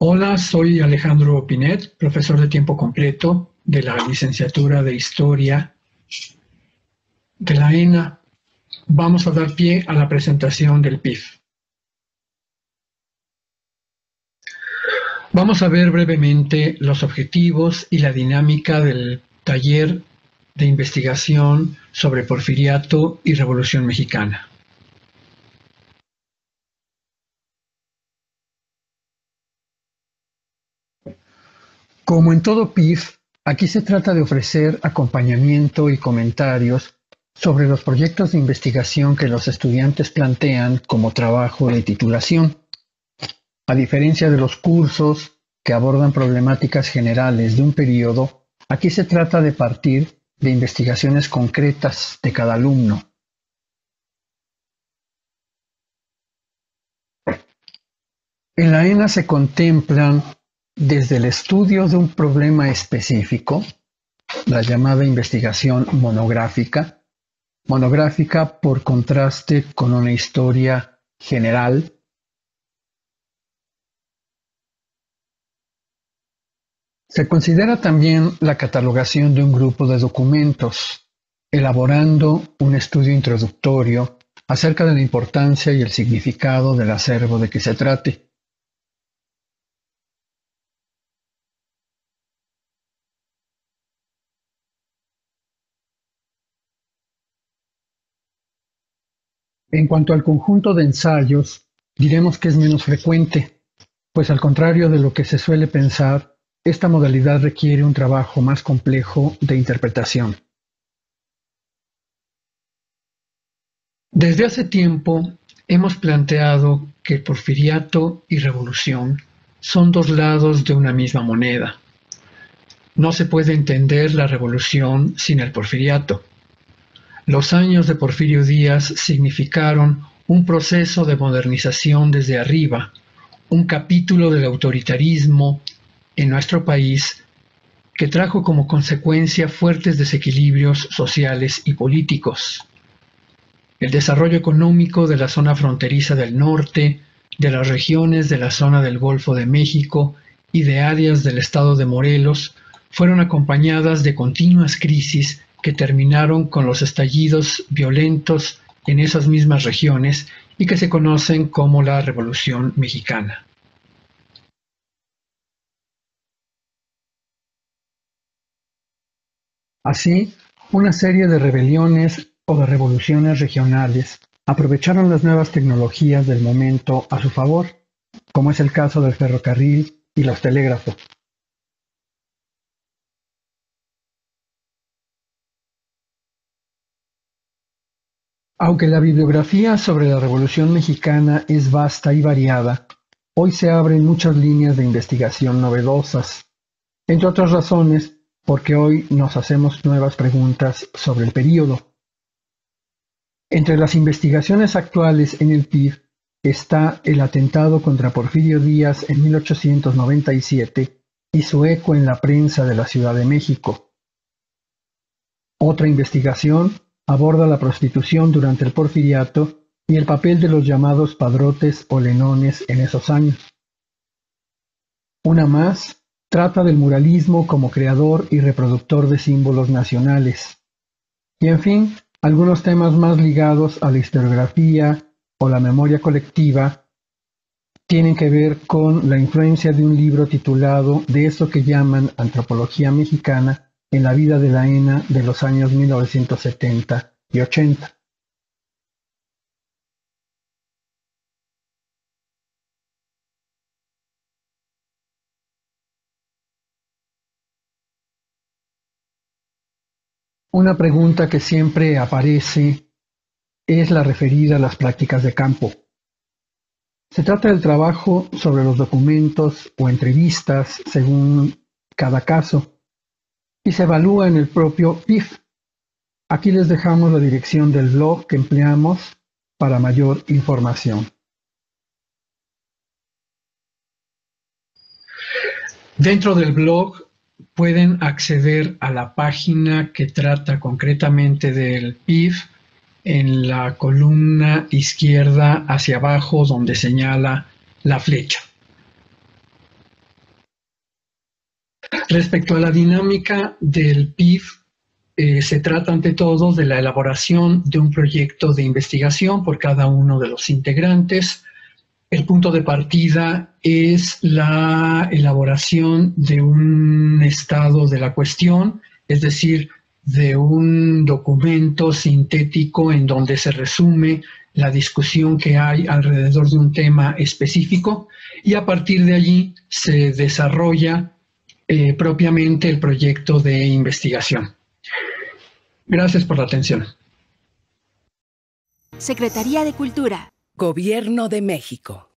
Hola, soy Alejandro Pinet, profesor de tiempo completo de la licenciatura de Historia de la ENA. Vamos a dar pie a la presentación del PIF. Vamos a ver brevemente los objetivos y la dinámica del taller de investigación sobre Porfiriato y Revolución Mexicana. Como en todo PIF, aquí se trata de ofrecer acompañamiento y comentarios sobre los proyectos de investigación que los estudiantes plantean como trabajo de titulación. A diferencia de los cursos que abordan problemáticas generales de un periodo, aquí se trata de partir de investigaciones concretas de cada alumno. En la ENA se contemplan desde el estudio de un problema específico, la llamada investigación monográfica por contraste con una historia general. Se considera también la catalogación de un grupo de documentos, elaborando un estudio introductorio acerca de la importancia y el significado del acervo de que se trate. En cuanto al conjunto de ensayos, diremos que es menos frecuente, pues al contrario de lo que se suele pensar, esta modalidad requiere un trabajo más complejo de interpretación. Desde hace tiempo hemos planteado que el Porfiriato y Revolución son dos lados de una misma moneda. No se puede entender la Revolución sin el Porfiriato. Los años de Porfirio Díaz significaron un proceso de modernización desde arriba, un capítulo del autoritarismo en nuestro país que trajo como consecuencia fuertes desequilibrios sociales y políticos. El desarrollo económico de la zona fronteriza del norte, de las regiones de la zona del Golfo de México y de áreas del estado de Morelos fueron acompañadas de continuas crisis que terminaron con los estallidos violentos en esas mismas regiones y que se conocen como la Revolución Mexicana. Así, una serie de rebeliones o de revoluciones regionales aprovecharon las nuevas tecnologías del momento a su favor, como es el caso del ferrocarril y los telégrafos. Aunque la bibliografía sobre la Revolución Mexicana es vasta y variada, hoy se abren muchas líneas de investigación novedosas, entre otras razones porque hoy nos hacemos nuevas preguntas sobre el período. Entre las investigaciones actuales en el PIF está el atentado contra Porfirio Díaz en 1897 y su eco en la prensa de la Ciudad de México. Otra investigación aborda la prostitución durante el Porfiriato y el papel de los llamados padrotes o lenones en esos años. Una más trata del muralismo como creador y reproductor de símbolos nacionales. Y en fin, algunos temas más ligados a la historiografía o la memoria colectiva tienen que ver con la influencia de un libro titulado De eso que llaman Antropología Mexicana en la vida de la ENA de los años 1970 y 80. Una pregunta que siempre aparece es la referida a las prácticas de campo. Se trata del trabajo sobre los documentos o entrevistas según cada caso y se evalúa en el propio PIF. Aquí les dejamos la dirección del blog que empleamos para mayor información. Dentro del blog pueden acceder a la página que trata concretamente del PIF en la columna izquierda hacia abajo donde señala la flecha. Respecto a la dinámica del PIF, se trata ante todo de la elaboración de un proyecto de investigación por cada uno de los integrantes. El punto de partida es la elaboración de un estado de la cuestión, es decir, de un documento sintético en donde se resume la discusión que hay alrededor de un tema específico y a partir de allí se desarrolla propiamente el proyecto de investigación. Gracias por la atención. Secretaría de Cultura. Gobierno de México.